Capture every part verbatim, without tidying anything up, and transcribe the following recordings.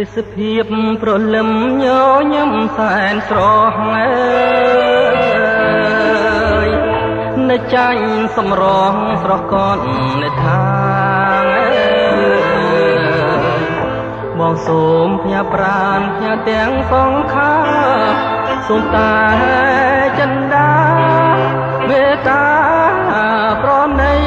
ទេសភាពប្រលឹមញញឹមសែនស្រស់អើយនៅចាញ់សំរងស្រស់កត់នៅថាងបងសូមផ្ញើប្រាណផ្ញើទាំងសងខាសូមតាចិន្តាមេត្តាប្រណី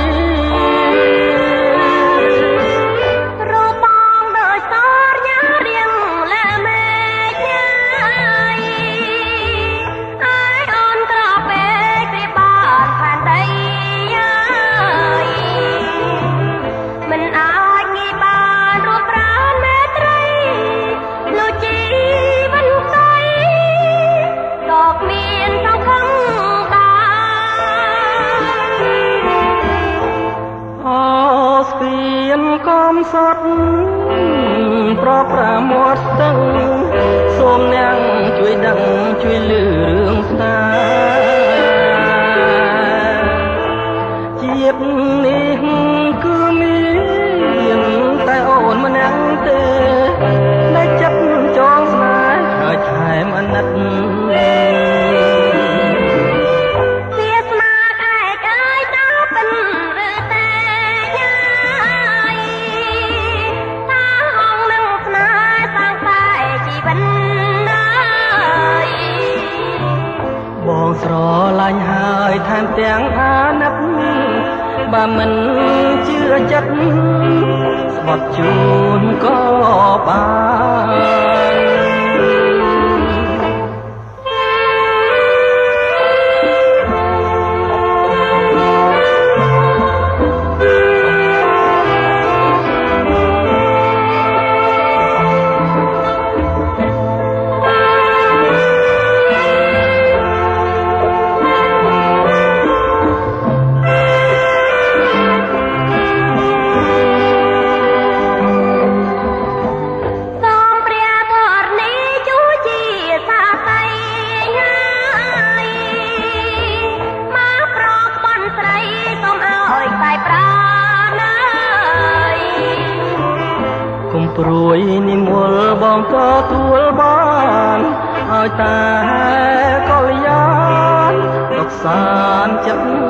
សតប្រប្រាមាត់ស្ទឹងសូមអ្នកជួយដឹងជួយលឺរឿងស្នេហ៍ជាតិនេះគឺមានតែអូនម្នាក់ទេដែលចិត្តចងស្នេហ៍ហើយថែមអាណិតស្រឡាញ់ហើយថែមទាំងអាណិតបើមិនជឿចិត្តស្បត់ជូនក៏បានព្រួយនិមលបងទទួលបានឲ្យតែកល្យានរក្សាចិត្ត